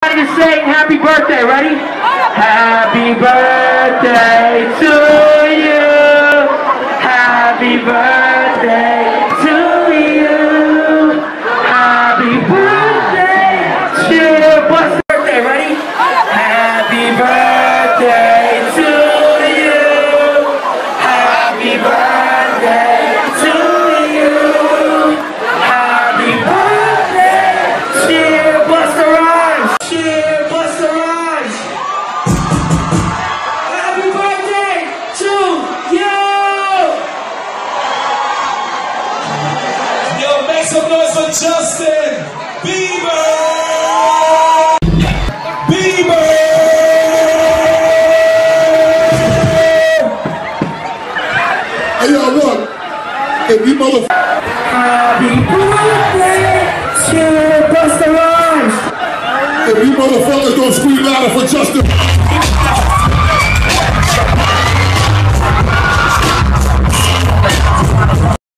To sing happy birthday, ready? Happy birthday to you. Happy birthday to you. Happy birthday to you. What's birthday, ready? Happy birthday to you. Happy birthday to you. Happy birthday to you. What's the rhymes? Busta Rhymes. Happy birthday to you. Yo, make some noise for Justin Bieber. Bieber. Hey, yo, look. If you motherfuckers. Happy birthday to Busta Rhymes. If you motherfuckers don't scream louder for Justin.